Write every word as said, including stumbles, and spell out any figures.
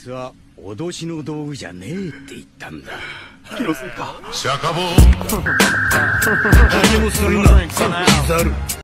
つは脅しの道具じゃねえって言ったんだ。 気のせいか。 釈迦坊何もするな、ザル。